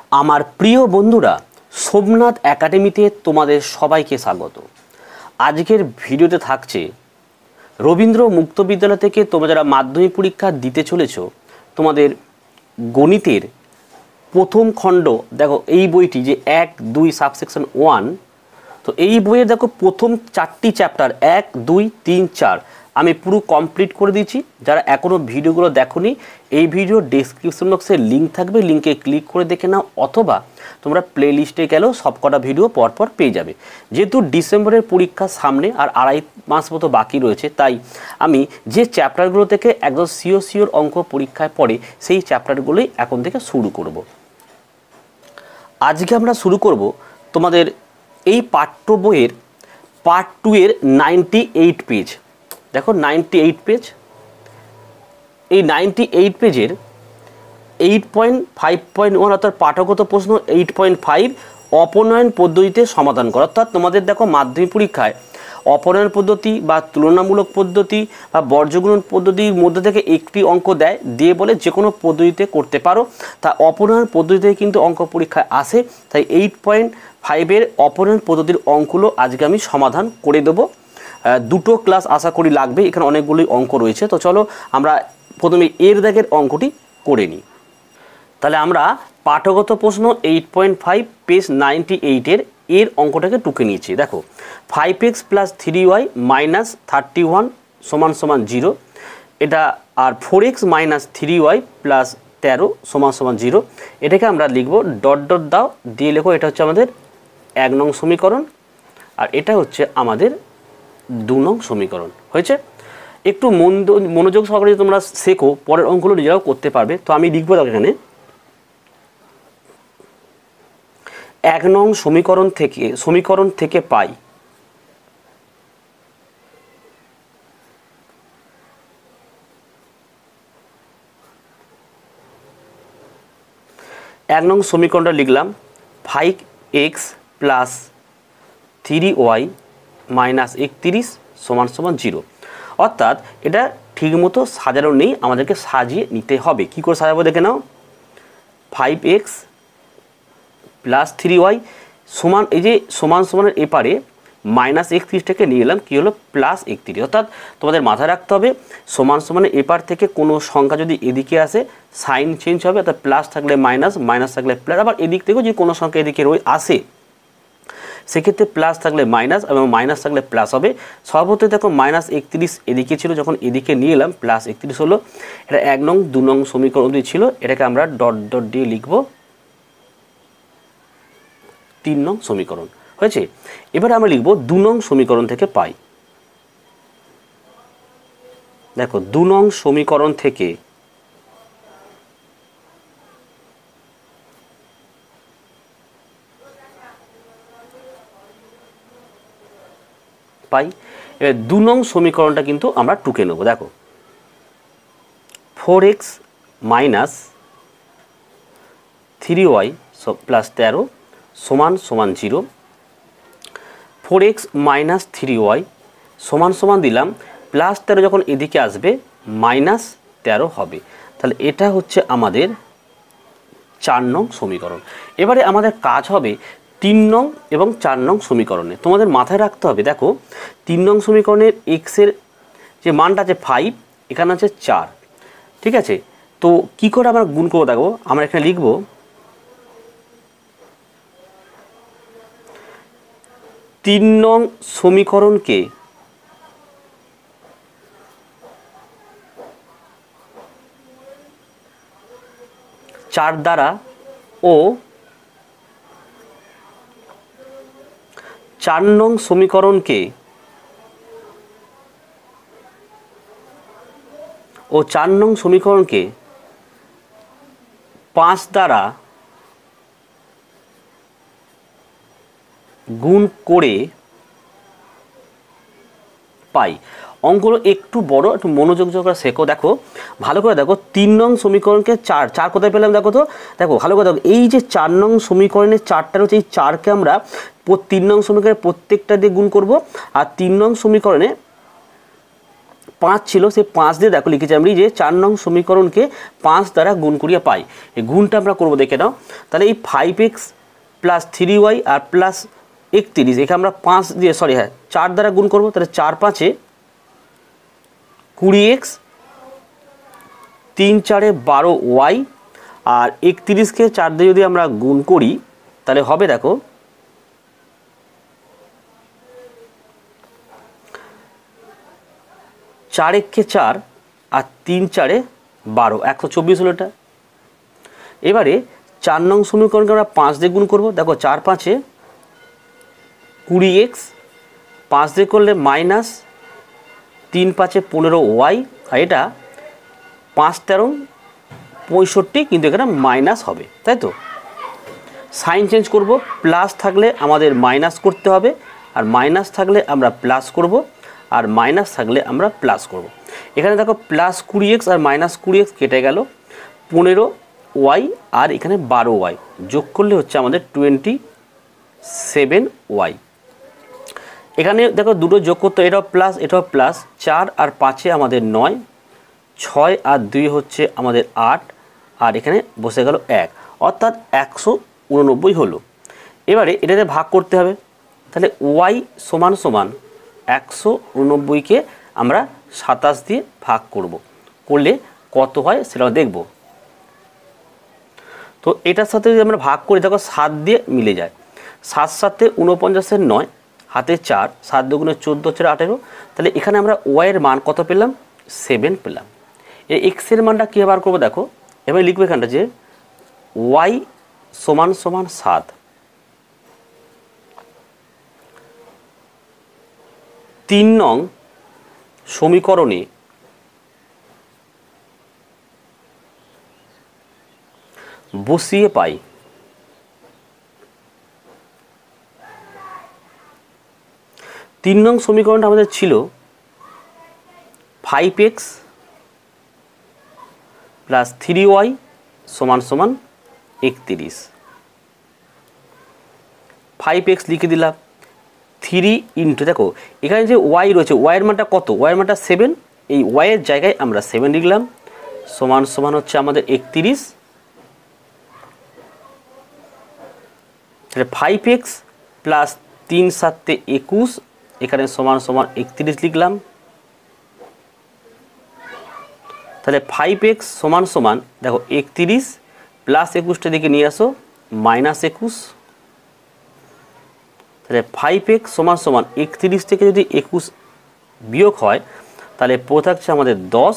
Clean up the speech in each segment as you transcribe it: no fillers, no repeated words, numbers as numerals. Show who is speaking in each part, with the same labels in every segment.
Speaker 1: আমার প্রিয় বন্ধুরা, সোমনাথ একাডেমিতে তোমাদের সবাইকে স্বাগত। আজকের ভিডিওতে থাকছে রবীন্দ্র মুক্ত বিদ্যালয় থেকে তোমরা যারা মাধ্যমিক পরীক্ষা দিতে চলেছো, তোমাদের গণিতের প্রথম খণ্ড দেখো, এই বইটি যে 1-2 সাবসেকশন 1, তো এই বইয়ের দেখো প্রথম 4টি চ্যাপ্টার 1, 2, 3, 4 আমি পুরো কমপ্লিট করে দিয়েছি। যারা এখনও ভিডিওগুলো দেখোনি, এই ভিডিও ডেসক্রিপশন বক্সে লিঙ্ক থাকবে, লিঙ্কে ক্লিক করে দেখে নাও, অথবা তোমরা প্লে লিস্টে গেলেও সবকটা ভিডিও পরপর পেয়ে যাবে। যেহেতু ডিসেম্বরের পরীক্ষা সামনে আর 2.5 মাস মতো বাকি রয়েছে, তাই আমি যে চ্যাপ্টারগুলো থেকে একদম সিওর অঙ্ক পরীক্ষায় পড়ে সেই চ্যাপ্টারগুলোই এখন থেকে শুরু করব। আজকে আমরা শুরু করব তোমাদের এই পাঠ্য বইয়ের পার্ট 2 এর 98 পেজ। দেখো 98 পেজ, এই 98 পেজের 8.5.1 অর্থাৎ পাঠগত প্রশ্ন 8.5 অপনয়ন পদ্ধতিতে সমাধান করা। অর্থাৎ তোমাদের দেখো মাধ্যমিক পরীক্ষায় অপনয়ন পদ্ধতি বা তুলনামূলক পদ্ধতি বা বর্জগুণন পদ্ধতির মধ্যে থেকে একটি অঙ্ক দিয়ে বলে যে কোনো পদ্ধতিতে করতে পারো। তা অপনয়ন পদ্ধতিতে কিন্তু অঙ্ক পরীক্ষায় আসে, তাই 8.5 অপনয়ন পদ্ধতির অঙ্কগুলো আজকে আমি সমাধান করে দেবো। দুটো ক্লাস আশা করি লাগবে, এখানে অনেকগুলোই অঙ্ক রয়েছে। তো চলো আমরা প্রথমে এর দাগের অঙ্কটি করে নিই। তাহলে আমরা পাঠগত প্রশ্ন 8.5 পেজ 98 এর অঙ্কটাকে টুকে নিয়েছি। দেখো 5x + 3y - 31 = 0, এটা আর 4x - 3y + 13 = 0। এটাকে আমরা লিখব ডট ডট দাও দিয়ে লেখো, এটা হচ্ছে আমাদের 1 নং সমীকরণ, আর এটা হচ্ছে আমাদের 2 নং সমীকরণ। হয়েছে? একটু মনোযোগ সহকারে তোমরা শেখো, পরের অঙ্কগুলো নিজেরাও করতে পারবে। তো আমি লিখবো এখানে 1 নং সমীকরণ থেকে পাই 1 নং সমীকরণটা লিখলাম 5x + 3y - 31 = 0। অর্থাৎ এটা ঠিকমতো সাজানো নেই, আমাদেরকে সাজিয়ে নিতে হবে। কি করে সাজাবো দেখে নাও। 5x + 3y সমান, এই যে সমান সমানের এপারে -31টাকে নিয়ে এলাম, কী হলো +31। অর্থাৎ তোমাদের মাথায় রাখতে হবে সমান সমানের এপার থেকে কোনো সংখ্যা যদি এদিকে আসে সাইন চেঞ্জ হবে, অর্থাৎ প্লাস থাকলে মাইনাস, মাইনাস থাকলে প্লাস। আবার এদিক থেকেও যদি কোনো সংখ্যা এদিকে আসে সেক্ষেত্রে প্লাস থাকলে মাইনাস এবং মাইনাস থাকলে প্লাস হবে। সর্বত্র দেখো -31 এদিকে ছিল, যখন এদিকে নিয়ে এলাম +31 হলো। এটা 1 নং 2 নং সমীকরণ ছিল, এটাকে আমরা ডট ডট দিয়ে লিখব 3 নং সমীকরণ। হয়েছে? এবারে আমরা লিখব 2 নং সমীকরণ থেকে পাই। দেখো 2 নং সমীকরণ থেকে পাই। এবার 2 নং সমীকরণটা কিন্তু আমরা টুকে নেব। দেখো 4x - 3y + 13 = 0। 4x - 3y = দিলাম +13, যখন এদিকে আসবে -13 হবে। তাহলে এটা হচ্ছে আমাদের 4 নং সমীকরণ। এবারে আমাদের কাজ হবে 3 নং এবং 4 নং সমীকরণে। তোমাদের মাথায় রাখতে হবে, দেখো 3 নং সমীকরণের x এর যে মানটা আছে 5, এখানে আছে 4। ঠিক আছে? তো কি করে আমরা গুণ করবো দেখো, আমরা এখানে লিখব 3 নং সমীকরণকে 4 দ্বারা ও 4 নং সমীকরণকে 5 দ্বারা গুণ করে পাই। অঙ্কগুলো একটু বড়, একটু মনোযোগ করে শেখো। দেখো ভালো করে দেখো, 3 নং সমীকরণকে 4 কোথায় পেলাম দেখো তো। দেখো ভালো করে দেখো, এই যে 4 নং সমীকরণের 4টা রয়েছে, এই 4কে আমরা 3 নং সমীকরণের প্রত্যেকটা দিয়ে গুণ করব। আর 3 নং সমীকরণে 5 ছিল, সেই 5 দিয়ে দেখো লিখেছি আমি যে 4 নং সমীকরণকে 5 দ্বারা গুণ করিয়া পাই। এই গুণটা আমরা করবো, দেখে নাও। তাহলে এই 5x প্লাস 3y আর প্লাস 31, এখানে আমরা 5 দিয়ে 4 দ্বারা গুণ করবো। তাহলে 4 5 20x, 3 4 12y, আর 31কে 4 দিয়ে যদি আমরা গুণ করি তাহলে হবে দেখো 4 1 4 আর 3 4 12, 124 হলো এটা। এবারে 4 নং সমীকরণকে আমরা 5 দিয়ে গুণ করবো। দেখো 4 5 20x, 5 দিয়ে করলে মাইনাস 3 5 15y, আর এটা 5 13 65, কিন্তু এখানে মাইনাস হবে, তাই তো। সাইন চেঞ্জ করব, প্লাস থাকলে আমাদের মাইনাস করতে হবে, আর মাইনাস থাকলে আমরা প্লাস করব, আর মাইনাস থাকলে আমরা প্লাস করব। এখানে দেখো প্লাস 20x আর মাইনাস 20x কেটে গেল, 15y আর এখানে 12y যোগ করলে হচ্ছে আমাদের 27y। এখানে দেখো দুটো যোগ করতে, এটাও প্লাস, 4 আর 5 আমাদের 9, 6 আর 2 হচ্ছে আমাদের 8, আর এখানে বসে গেল 1, অর্থাৎ 189 হলো। এবারে এটাতে ভাগ করতে হবে। তাহলে y সমান সমান 189কে আমরা 27 দিয়ে ভাগ করলে কত হয় সেটাও দেখব। তো এটার সাথে যদি আমরা ভাগ করি, দেখো 7 দিয়ে মিলে যায়। 7 7 49 9, হাতে 4, 7 2 14 4 18। তাহলে এখানে আমরা y এর মান কত পেলাম? 7 পেলাম। এই x এর মানটা কী বার করবো দেখো, এবার লিখবো এখানটা যে y সমান সমান 7। 3 নং সমীকরণে বসিয়ে পাই 3 নং সমীকরণটা আমাদের ছিল 5x প্লাস 3y সমান সমান 31। 5x লিখে দিলাম, 3 ইন্টু, দেখো এখানে যে y রয়েছে, y এর মানটা কত? y এর মানটা 7, এই y এর জায়গায় আমরা 7 লিখলাম, সমান সমান হচ্ছে আমাদের 31। তাহলে 5x প্লাস 3 7 21, এখানে সমান সমান 31 লিখলাম। তাহলে 5x সমান সমান দেখো 31 প্লাস 21টা দিকে নিয়ে আসো, মাইনাস 21। তাহলে 5x সমান সমান 31 থেকে যদি 21 বিয়োগ হয় তাহলে পড়ে থাকছে আমাদের 10।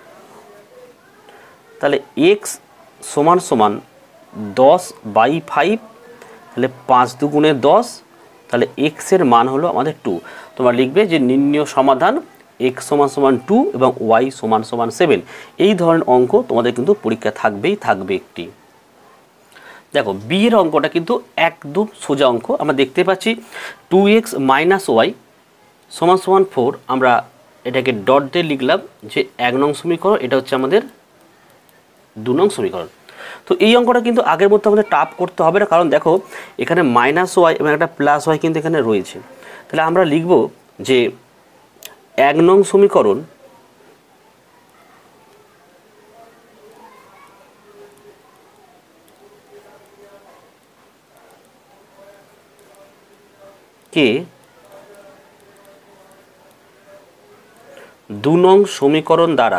Speaker 1: তাহলে x সমান সমান 10/5, তাহলে 5 2 10, তাহলে x এর মান হলো আমাদের 2। তোমরা লিখবে যে নির্ণয় সমাধান x সমান সমান 2 এবং y সমান সমান 7। এই ধরনের অঙ্ক তোমাদের কিন্তু পরীক্ষা থাকবে একটি। দেখো বি এর অঙ্কটা কিন্তু একদম সোজা অঙ্ক। আমরা দেখতে পাচ্ছি 2x মাইনাস ওয়াই সমান সমান 4, আমরা এটাকে ডট দিয়ে লিখলাম যে 1 নং সমীকরণ, এটা হচ্ছে আমাদের 2 নং সমীকরণ। তো এই অঙ্কটা কিন্তু আগের মতো আমাদের টাফ করতে হবে না, কারণ দেখো এখানে মাইনাস ওয়াই এবং একটা প্লাস ওয়াই কিন্তু এখানে রয়েছে। তাহলে আমরা লিখব যে 1 নং সমীকরণ কে 2 নং সমীকরণ দ্বারা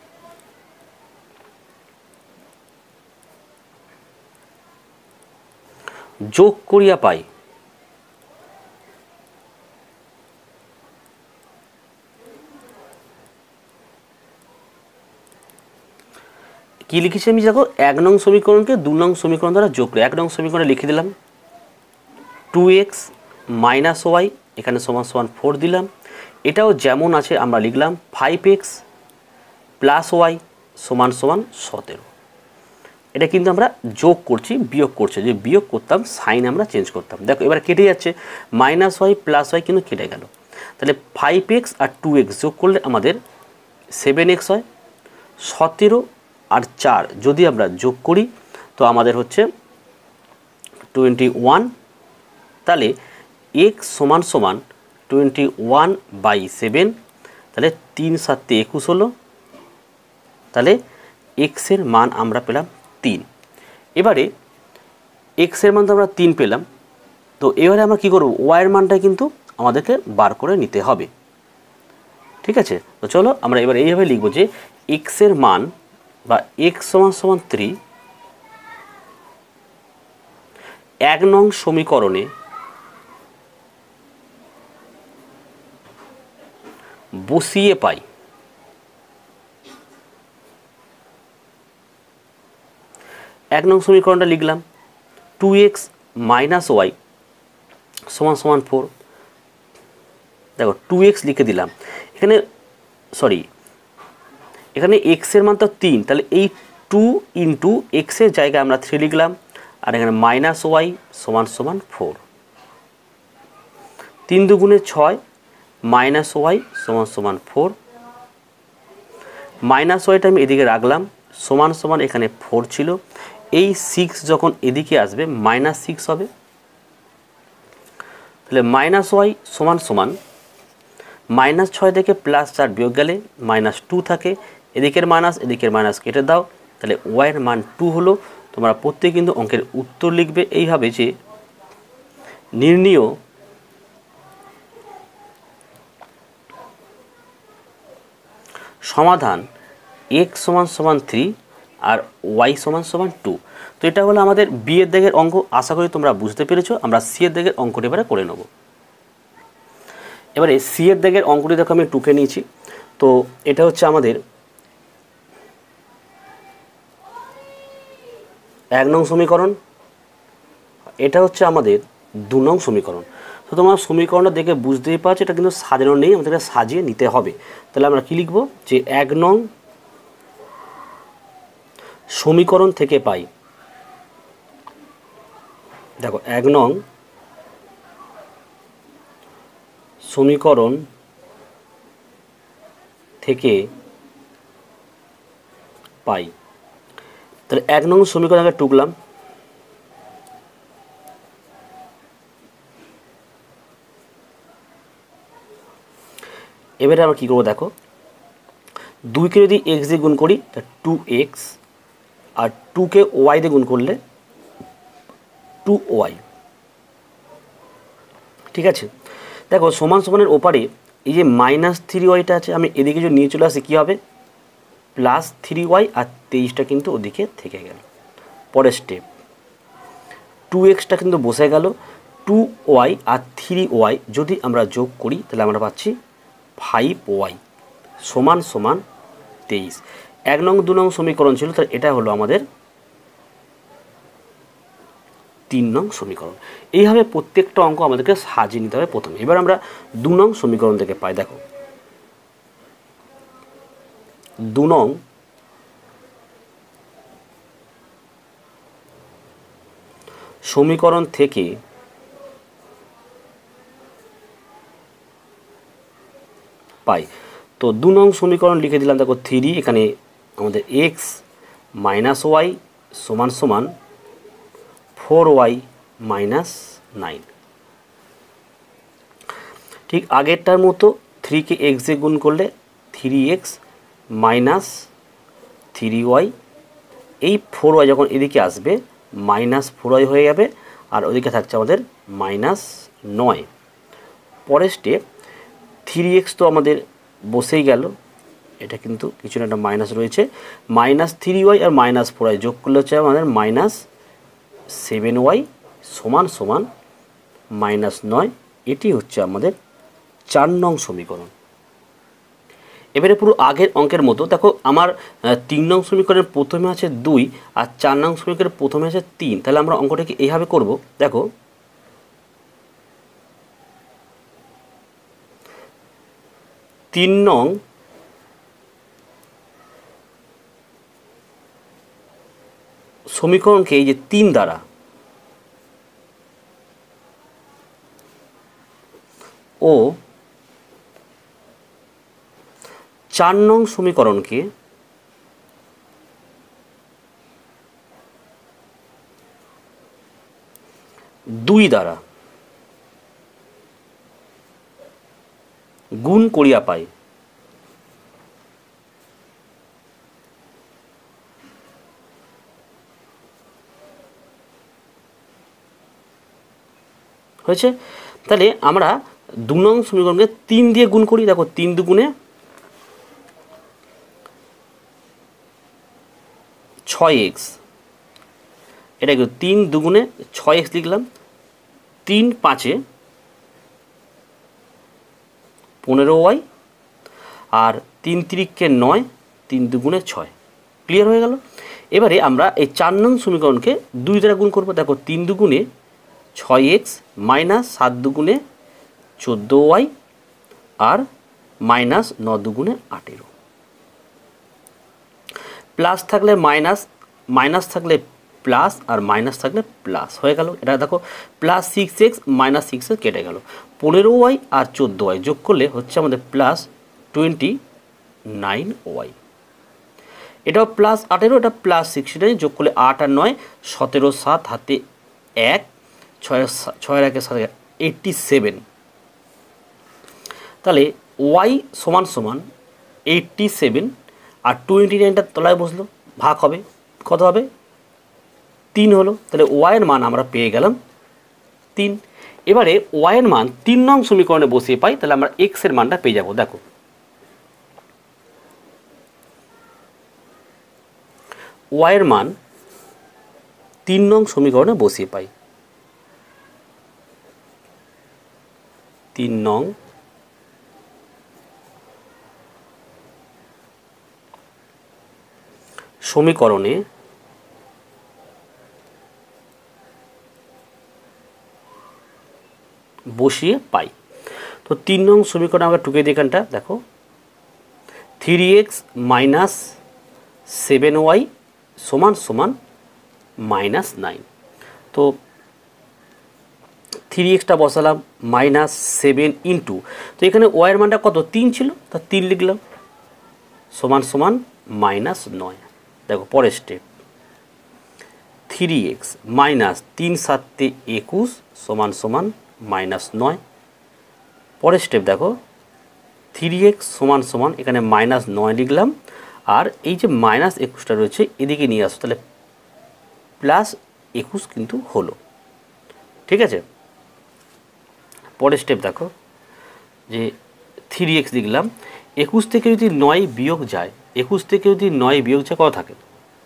Speaker 1: যোগ করিয়া পাই। কি লিখেছি আমি দেখো, 1 নং সমীকরণকে 2 নং সমীকরণ দ্বারা যোগ করে 1 নং সমীকরণে লিখে দিলাম 2x মাইনাস ওয়াই, এখানে সমান সমান 4 দিলাম। এটাও যেমন আছে আমরা লিখলাম 5x প্লাস ওয়াই সমান সমান 17। এটা কিন্তু আমরা যোগ করছি, বিয়োগ করছি, যে বিয়োগ করতাম সাইন আমরা চেঞ্জ করতাম। দেখো এবার কেটে যাচ্ছে, মাইনাস ওয়াই প্লাস ওয়াই কিন্তু কেটে গেল। তাহলে 5x আর 2x যোগ করলে আমাদের 7x হয়। 17 আর 4 যদি আমরা যোগ করি তো আমাদের হচ্ছে 21। তাহলে x সমান সমান 21/7। তাহলে তাহলে 3 7 21 হলো। তাহলে এক্সের মান আমরা পেলাম 3। এবারে এক্সের মান তো আমরা 3 পেলাম, তো এবারে আমরা কী করব, ওয়াইয়ের মানটা কিন্তু আমাদেরকে বার করে নিতে হবে। ঠিক আছে, তো চলো আমরা এবার এইভাবে লিখব যে এক্সের মান বা এক্স সমান সমান 3 1 নং সমীকরণে বসিয়ে পাই। এক নং সমীকরণটা লিখলাম 2x মাইনাস ওয়াই সমান সমান 4। দেখো 2x লিখে দিলাম, এখানে এখানে এক্সের মান তো 3, তাহলে এই 2 ইন্টু এক্সের জায়গায় আমরা 3 লিখলাম, আর এখানে মাইনাস ওয়াই সমান সমান 4। 3 দুগুণে 6 মাইনাস ওয়াই সমান সমান 4। মাইনাস ওয়াইটা আমি এদিকে রাখলাম, সমান সমান এখানে 4 ছিল, এই 6 যখন এদিকে আসবে মাইনাস 6 হবে। তাহলে মাইনাস ওয়াই সমান সমান মাইনাস 6 থেকে প্লাস 4 বিয়োগ গেলে মাইনাস 2 থাকে, এদিকের মাইনাস কেটে দাও, তাহলে ওয়াইয়ের মান 2 হলো। তোমরা প্রত্যেকে কিন্তু অঙ্কের উত্তর লিখবে এইভাবে যে নির্ণীয় সমাধান x সমান সমান 3 আর y সমান সমান 2। তো এটা হলো আমাদের বি এর দাগের অঙ্ক, আশা করি তোমরা বুঝতে পেরেছো। আমরা সি এর দাগের অঙ্কটি এবারে করে নেব। এবারে সি এর দাগের অঙ্কটি দেখো আমি টুকে নিয়েছি। তো এটা হচ্ছে আমাদের 1 নং সমীকরণ, এটা হচ্ছে আমাদের 2 নং সমীকরণ। তো তোমরা সমীকরণটা দেখে বুঝতেই পারছো এটা কিন্তু সাজানো নেই, আমাদেরকে সাজিয়ে নিতে হবে। তাহলে আমরা কি লিখব যে 1 নং সমীকরণ থেকে পাই, দেখো 1 নং সমীকরণ থেকে পাই। তাহলে 1 নং সমীকরণ আগে টুকলাম, এবারে আমরা কী করবো দেখো, 2কে যদি x দিয়ে গুণ করি তা 2x, আর 2কে y দিয়ে গুণ করলে 2y। ঠিক আছে, দেখো সমান সমানের ওপারে এই যে মাইনাস 3y আছে, আমি এদিকে যদি নিয়ে চলে আসি কী হবে, প্লাস 3y, আর 23টা কিন্তু ওদিকে থেকে গেল। পরের স্টেপ 2xটা কিন্তু বসে গেল, 2y আর 3y যদি আমরা যোগ করি তাহলে আমরা পাচ্ছি 5y সমান সমান 23। 1 নং 2 নং সমীকরণ ছিল, তাহলে এটা হলো আমাদের 3 নং সমীকরণ। এইভাবে প্রত্যেকটা অঙ্ক আমাদেরকে সাজিয়ে নিতে হবে প্রথমে। এবার আমরা 2 নং সমীকরণ থেকে পাই, দেখো 2 নং সমীকরণ থেকে পাই। তো 2 নং সমীকরণ লিখে দিলাম, দেখো 3, এখানে আমাদের x মাইনাস ওয়াই সমান সমান 4y মাইনাস 9। ঠিক আগেরটার মতো 3কে x দিয়ে গুণ করলে 3x মাইনাস 3y, এই 4y যখন এদিকে আসবে মাইনাস 4y হয়ে যাবে, আর ওদিকে থাকছে আমাদের মাইনাস 9। পরের স্টেপ 3x তো আমাদের বসেই গেল, এটা কিন্তু কিছু না একটা মাইনাস রয়েছে, মাইনাস 3y আর মাইনাস 4y যোগ করলে হচ্ছে আমাদের মাইনাস 7y সমান সমান মাইনাস 9। এটি হচ্ছে আমাদের 4 নং সমীকরণ। এবারে পুরো আগের অঙ্কের মতো দেখো আমার 3 নং সমীকরণের প্রথমে আছে 2 আর 4 নং সমীকরণের প্রথমে আছে 3। তাহলে আমরা অঙ্কটাকে এইভাবে করব, দেখো 3 নং সমীকরণকে এই যে 3 দ্বারা ও 4 নং সমীকরণকে 2 দ্বারা গুণ করিয়া পাই। হয়েছে। তাহলে আমরা 2 নং সমীকরণকে 3 দিয়ে গুণ করি। দেখো 3 দুগুণে 6x, এটা কি 3 দুগুণে 6x লিখলাম, 3 5-এ 15y, আর 3 3-কে 9, 3 দুগুণে 6। ক্লিয়ার হয়ে গেল। এবারে আমরা এই 4 নং সমীকরণকে 2 দ্বারা গুণ করব। দেখো 3 দুগুণে 6x মাইনাস 7 দুগুণে 14y আর মাইনাস 9 দুগুণে 18। প্লাস থাকলে মাইনাস, মাইনাস থাকলে প্লাস, আর মাইনাস থাকলে প্লাস হয়ে গেল। এটা দেখো প্লাস 6x মাইনাস 6x কেটে গেল। 15y আর 14y যোগ করলে হচ্ছে আমাদের প্লাস 29y। এটাও প্লাস 18, এটা প্লাস 69, যোগ করলে 8 আর 9 17, 7 হাতে 1, 6 এর 1 7 87। তাহলে y সমান সমান 87 আর 29টা তলায় বসলো, ভাগ হবে, কত হবে 3 হলো। তাহলে y এর মান আমরা পেয়ে গেলাম 3। এবারে y এর মান 3 নং সমীকরণে বসিয়ে পাই, তাহলে আমরা x এর মানটা পেয়ে যাব। দেখো y এর মান 3 নং সমীকরণে বসিয়ে পাই। 3 নং সমীকরণে বসিয়ে পাই। তো 3 নং সমীকরণে আমরা টুকে দিই এখানটা। দেখো 3x মাইনাস 7y সমান সমান মাইনাস 9। তো 3xটা বসালাম, মাইনাস 7 ইন্টু, তো এখানে y এর মানটা কত 3 ছিল, তা 3 লিখলাম, সমান সমান মাইনাস 9। দেখো পরের স্টেপ 3x মাইনাস 3 7 21 সমান সমান মাইনাস 9। পরের স্টেপ দেখো 3x সমান সমান এখানে মাইনাস 9 লিখলাম, আর এই যে মাইনাস 21টা রয়েছে এদিকে নিয়ে আসো, তাহলে প্লাস 21 কিন্তু হলো। ঠিক আছে। পরের স্টেপ দেখো যে 3x লিখলাম, 21 থেকে যদি 9 বিয়োগ যায়, 21 থেকে যদি 9 বিয়োগ যায় কত থাকে,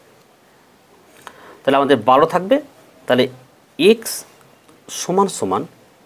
Speaker 1: তাহলে আমাদের 12 থাকবে। তাহলে x সমান সমান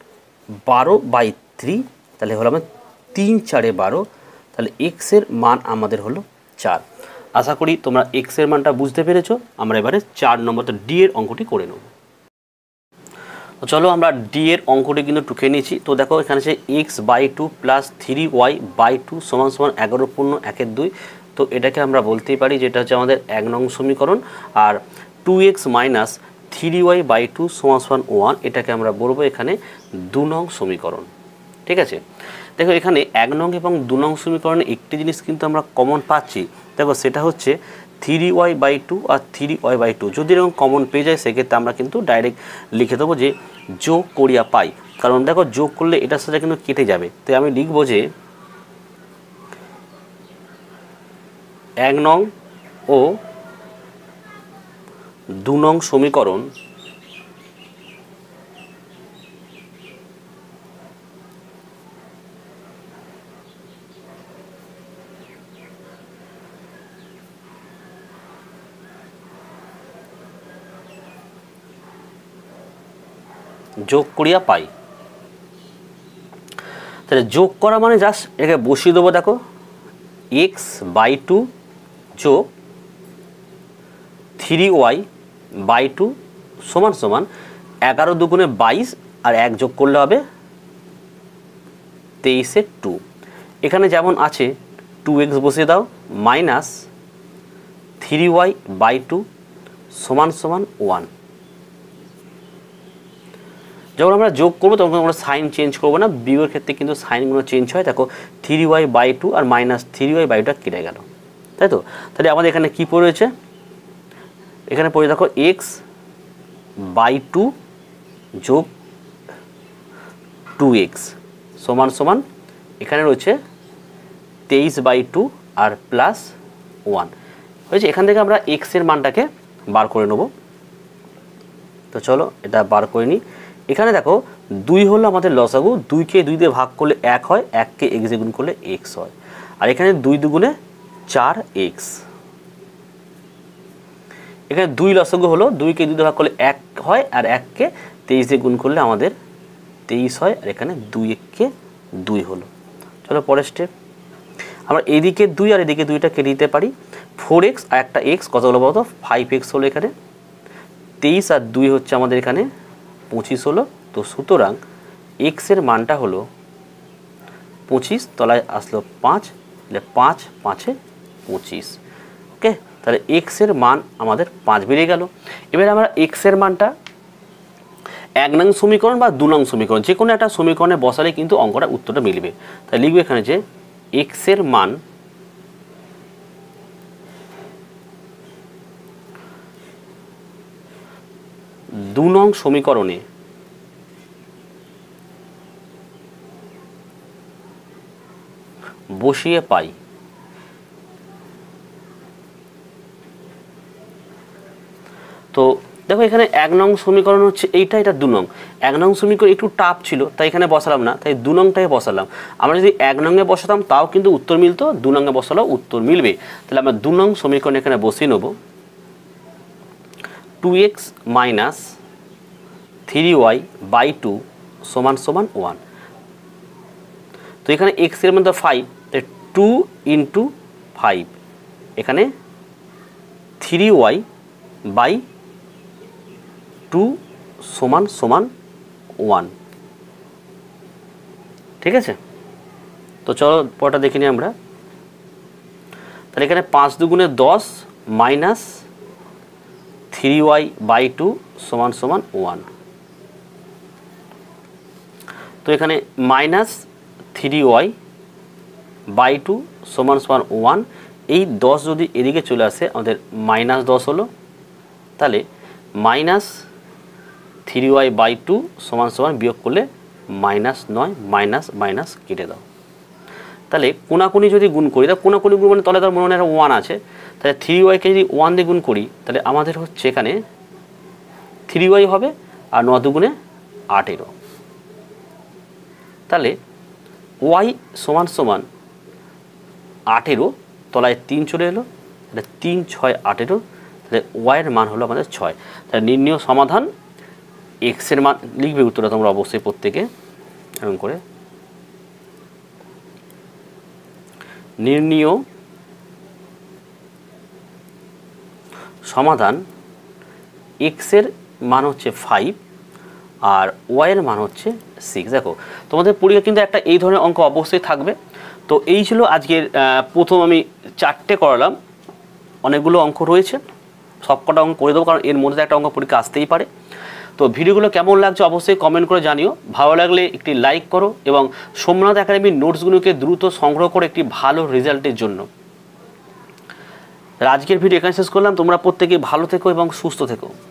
Speaker 1: 12/3, তাহলে হলো আমার 3 4 12, তাহলে x এর মান আমাদের হলো 4। আশা করি তোমরা x এর মানটা বুঝতে পেরেছো। আমরা এবারে 4 নম্বরটা d এর অঙ্কটি করে নেব। তো চলো আমরা d এর অঙ্কটি কিন্তু টুকে নিয়েছি। তো দেখো এখানে আছে x/2 প্লাস 3y/2 সমান সমান 11.1/2। তো এটাকে আমরা বলতেই পারি যেটা হচ্ছে আমাদের 1 নং সমীকরণ। আর 2x মাইনাস 3y/2 সমান সমান 1, এটাকে আমরা বলবো এখানে 2 নং সমীকরণ। ঠিক আছে। দেখো এখানে 1 নং এবং 2 নং সমীকরণে একটি জিনিস কিন্তু আমরা কমন পাচ্ছি। দেখো সেটা হচ্ছে 3y/2 আর 3y/2 যদি এরকম কমন পেয়ে যায় সেক্ষেত্রে আমরা কিন্তু ডাইরেক্ট লিখে দেবো যে যোগ করিয়া পাই, কারণ দেখো যোগ করলে এটার সাথে কিন্তু কেটে যাবে। তো আমি লিখবো যে 1 নং ও 2 নং সমীকরণ যোগ করিয়া পাই। তাহলে যোগ করা মানে জাস্ট এটাকে বসিয়ে দেবো। দেখো x/2 যোগ 3y/2 সমান সমান 11 দুগুণে 22, আর 1 যোগ করলে হবে 23 2। এখানে যেমন আছে 2x বসিয়ে দাও, মাইনাস 3y/2 সমান সমান 1। যখন আমরা যোগ করবো তখন আমরা সাইন চেঞ্জ করবো না, বিয়োগের ক্ষেত্রে কিন্তু সাইনগুলো চেঞ্জ হয়। দেখো 3y/2 আর মাইনাস 3y/2টা কেটে গেল, তাই তো। তাহলে আমাদের এখানে কি পড়েছে, এখানে পড়ে দেখো x/2 যোগ 2x সমান সমান এখানে রয়েছে 23/2 আর প্লাস 1 হয়েছে। এখান থেকে আমরা x এর মানটাকে বার করে নেব। তো চলো এটা বার করে নিই। এখানে দেখো 2 হলো আমাদের লসাগু, 2কে 2 দিয়ে ভাগ করলে 1 হয়, 1কে x দিয়ে গুণ করলে x হয়। আর এখানে 2 দুগুণে 4x, এখানে 2 লসাগু হলো, 2কে 2 দিয়ে ভাগ করলে 1 হয়, আর 1কে 23 দিয়ে গুণ করলে আমাদের 23 হয়, আর এখানে 2 1কে 2 হলো। চলো পরের স্টেপ, আমরা এদিকে 2 আর এদিকে 2টা কেটে দিতে পারি। 4x আর একটা x কত হলো বলতো, 5x হলো। এখানে 23 আর 2 হচ্ছে আমাদের এখানে 25 হলো। তো সুতরাং x এর মানটা হলো 25, তলায় আসলো 5, তাহলে 5 5 25। ওকে, তাহলে x এর মান আমাদের 5 বেরিয়ে গেল। এবার আমরা x এর মানটা 1 নং সমীকরণ বা 2 নং সমীকরণ যে কোনো একটা সমীকরণে বসালে কিন্তু অঙ্কটা উত্তরটা মিলবে। তাই লিখবে এখানে যে x এর মান দু নং সমীকরণে বসিয়ে পাই। তো দেখো এখানে 1 নং সমীকরণ হচ্ছে এইটা, এটা 2 নং। 1 নং সমীকরণ একটু টাফ ছিল তাই এখানে বসালাম না, তাই 2 নংটাই বসালাম। আমরা যদি 1 নংয়ে বসাতাম তাও কিন্তু উত্তর মিলতো, 2 নংয়ে বসালেও উত্তর মিলবে। তাহলে আমরা 2 নং সমীকরণ এখানে বসিয়ে নেব। 2x মাইনাস 3y বাই 2 সমান সমান 1। তো এখানে x এর মান তো 5, তাই 2 ইন্টু 5, এখানে 3y বাই 2 সমান সমান 1। ঠিক আছে, তো চলো পরটা দেখে নিই আমরা। তাহলে এখানে 5 দুগুণে 10 মাইনাস 3y বাই 2 সমান সমান 1। তো এখানে মাইনাস 3y বাই 2 সমান সমান 1, এই 10 যদি এদিকে চলে আসে আমাদের মাইনাস 10 হলো। তাহলে মাইনাস 3y বাই 2 সমান সমান বিয়োগ করলে মাইনাস 9, মাইনাস মাইনাস কেটে দাও। তাহলে কোনাকুনি যদি গুণ করি, তা কোনাকুনি গুণ মানে তলে তার মনে হয় 1 আছে, তাহলে 3yকে যদি 1 দিয়ে গুণ করি তাহলে আমাদের হচ্ছে এখানে 3y হবে, আর 9 দুগুণে 18। তাহলে y সমান সমান 18, তলায় 3 চলে এলো, তাহলে 3 6 18, তাহলে y এর মান হলো আমাদের 6। তাহলে নির্ণয় সমাধান x এর মান লিখবে উত্তরটা তোমরা অবশ্যই প্রত্যেকে এরকম করে। নির্ণয় সমাধান x এর মান হচ্ছে 5 আর y এর মান হচ্ছে 6। দেখো তোমাদের পরীক্ষা কিন্তু একটা এই ধরনের অঙ্ক অবশ্যই থাকবে। তো এই ছিল আজকের প্রথম আমি 4টে করালাম, অনেকগুলো অঙ্ক রয়েছে, সবকটা অঙ্ক করে দেবো কারণ এর মধ্যে একটা অঙ্ক পরীক্ষা আসতেই পারে। তো ভিডিওগুলো কেমন লাগছে অবশ্যই কমেন্ট করে জানিও, ভালো লাগলে একটি লাইক করো এবং সোমনাথ একাডেমির নোটসগুলোকে দ্রুত সংগ্রহ করো একটি ভালো রেজাল্টের জন্য। আজকের ভিডিও এখানে শেষ করলাম, তোমরা প্রত্যেকে ভালো থেকো এবং সুস্থ থেকো।